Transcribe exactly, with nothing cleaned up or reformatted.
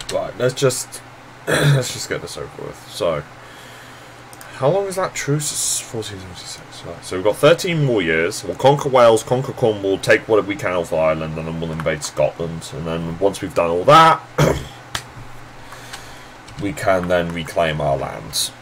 Right, let's just let's just get this over with. So, how long is that truce? It's fourteen seventy-six. Right, so we've got thirteen more years. We'll conquer Wales, conquer Cornwall, take what we can off Ireland, and then we'll invade Scotland. And then once we've done all that, we can then reclaim our lands.